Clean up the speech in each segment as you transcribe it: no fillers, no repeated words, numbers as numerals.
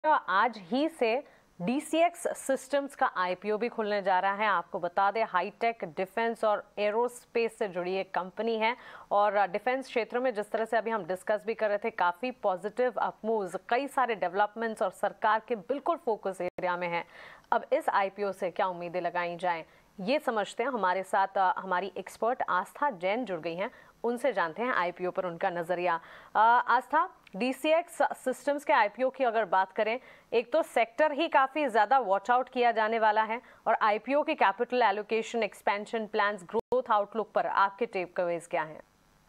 आज ही से DCX systems का IPO भी खुलने जा रहा है। आपको बता दें, हाईटेक डिफेंस और एरोस्पेस से जुड़ी एक कंपनी है और डिफेंस क्षेत्र में जिस तरह से अभी हम डिस्कस भी कर रहे थे, काफ़ी पॉजिटिव अपमूव्स, कई सारे डेवलपमेंट्स और सरकार के बिल्कुल फोकस एरिया में है। अब इस IPO से क्या उम्मीदें लगाई जाएं, ये समझते हैं। हमारे साथ हमारी एक्सपर्ट आस्था जैन जुड़ गई हैं, उनसे जानते हैं IPO पर उनका नज़रिया। आस्था, DCX सिस्टम्स के IPO की अगर बात करें, एक तो सेक्टर ही काफ़ी ज़्यादा वॉच आउट किया जाने वाला है और IPO की capital allocation, expansion plans, growth outlook पर आपके टेकअवेज क्या हैं?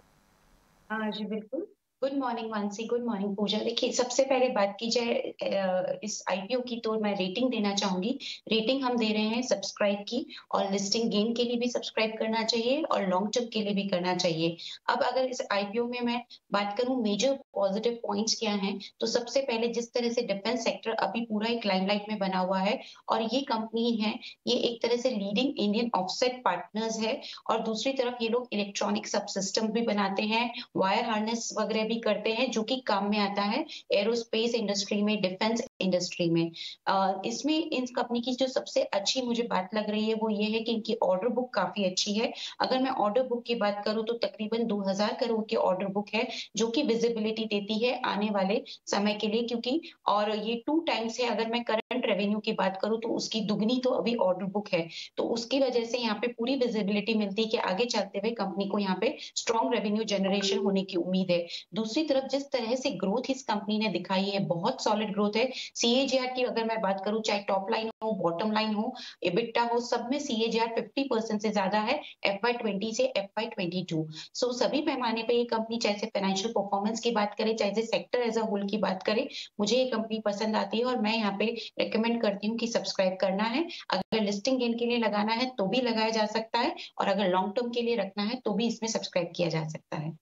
हाँ जी, बिल्कुल। Good morning Mansi, good morning Pooja. देखिए, सबसे पहले बात की जाए इस आईपीओ की, तो मैं रेटिंग देना चाहूंगी। रेटिंग हम दे रहे हैं सब्सक्राइब की, और लिस्टिंग गेन के लिए भी सब्सक्राइब करना चाहिए और लॉन्ग टर्म के लिए भी करना चाहिए। अब अगर इस आईपीओ में मैं बात करूं मेजर पॉजिटिव पॉइंट्स क्या हैं, तो सबसे पहले जिस तरह से डिफेंस सेक्टर अभी पूरा एक लाइमलाइट में बना हुआ है, और ये कंपनी है, ये एक तरह से लीडिंग इंडियन ऑफसेट पार्टनर्स है। और दूसरी तरफ ये लोग इलेक्ट्रॉनिक सब सिस्टम भी बनाते हैं, वायर हार्नेस वगैरह भी करते हैं, जो कि काम में आता है एरोस्पेस इंडस्ट्री में, डिफेंस इंडस्ट्री में। इसमें इन कंपनी की जो सबसे अच्छी मुझे बात लग रही है वो ये है कि इनकी ऑर्डर बुक काफी अच्छी है। अगर मैं ऑर्डर बुक की बात करूं तो तकरीबन 2000 करोड़ की ऑर्डर बुक है, जो कि विजिबिलिटी देती है आने वाले समय के लिए, क्योंकि और ये 2 टाइम्स है। अगर मैं करंट रेवेन्यू की बात करूं तो उसकी दुगनी तो अभी ऑर्डर बुक है, तो उसकी वजह से यहाँ पे पूरी विजिबिलिटी मिलती है कि आगे चलते हुए कंपनी को यहाँ पे स्ट्रॉन्ग रेवेन्यू जनरेशन होने की उम्मीद है। दूसरी तरफ जिस तरह से ग्रोथ इस कंपनी ने दिखाई है, बहुत सॉलिड ग्रोथ है। सीएजीआर की अगर मैं बात करूं, चाहे टॉप लाइन हो, बॉटम लाइन हो, एबिटा हो, सब में सीएजीआर 50% से ज्यादा है FY20 से FY22। सो सभी पैमाने पे ये कंपनी, चाहे से फाइनेंशियल परफॉर्मेंस की बात करें, चाहे से सेक्टर एज अ होल की बात करें, मुझे ये कंपनी पसंद आती है और मैं यहाँ पे रिकमेंड करती हूँ कि सब्सक्राइब करना है। अगर लिस्टिंग गेन के लिए लगाना है तो भी लगाया जा सकता है, और अगर लॉन्ग टर्म के लिए रखना है तो भी इसमें सब्सक्राइब किया जा सकता है।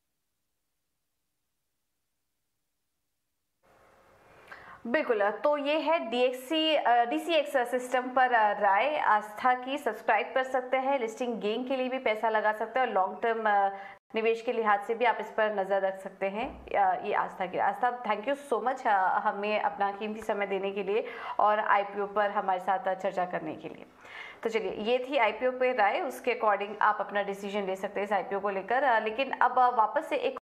बिल्कुल, तो ये है DCX सिस्टम पर राय आस्था की। सब्सक्राइब कर सकते हैं, लिस्टिंग गेन के लिए भी पैसा लगा सकते हैं और लॉन्ग टर्म निवेश के लिहाज से भी आप इस पर नज़र रख सकते हैं। ये आस्था की। Astha, thank you so much हमें अपना कीमती समय देने के लिए और IPO पर हमारे साथ चर्चा करने के लिए। तो चलिए, ये थी IPO पे राय, उसके अकॉर्डिंग आप अपना डिसीजन ले सकते हैं इस IPO को लेकर। लेकिन अब वापस से एक